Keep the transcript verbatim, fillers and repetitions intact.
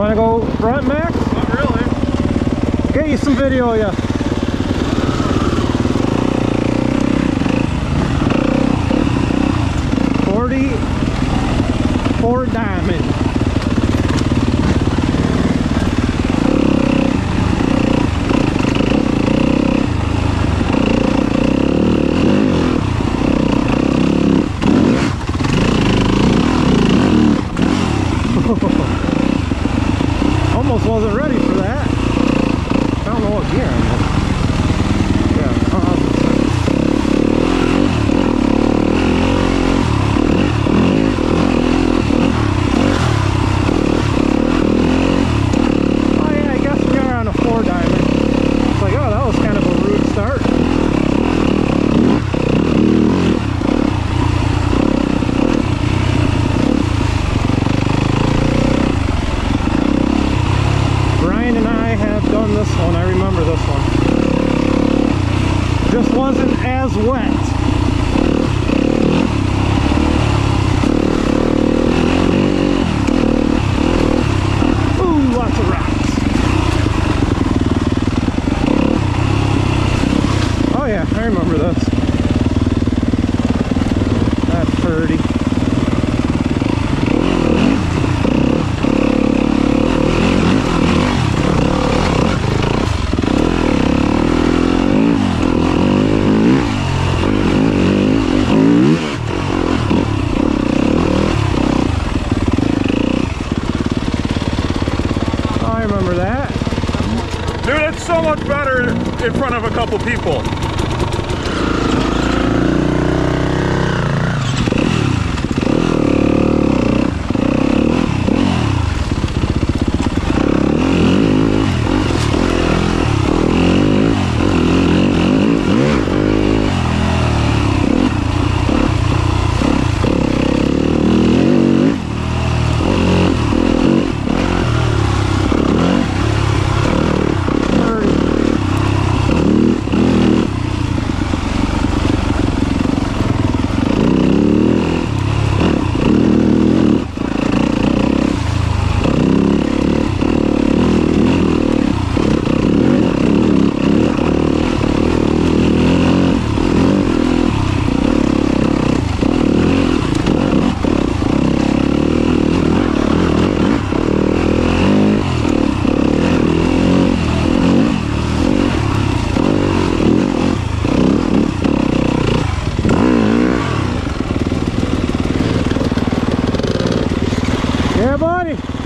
want to go front, Max? Not really. Get you some video, yeah. forty-four diamond. Almost wasn't ready for that. I don't know what gear I'm in. Yeah, uh-huh. Oh yeah, I guess we are on a four diamond. It's like, oh, that was kind of a rude start. Done this one, I remember this one. Just wasn't as wet. Ooh, lots of rocks. Oh yeah, I remember this. That's thirty. Dude, it's so much better in front of a couple people. Yeah, buddy.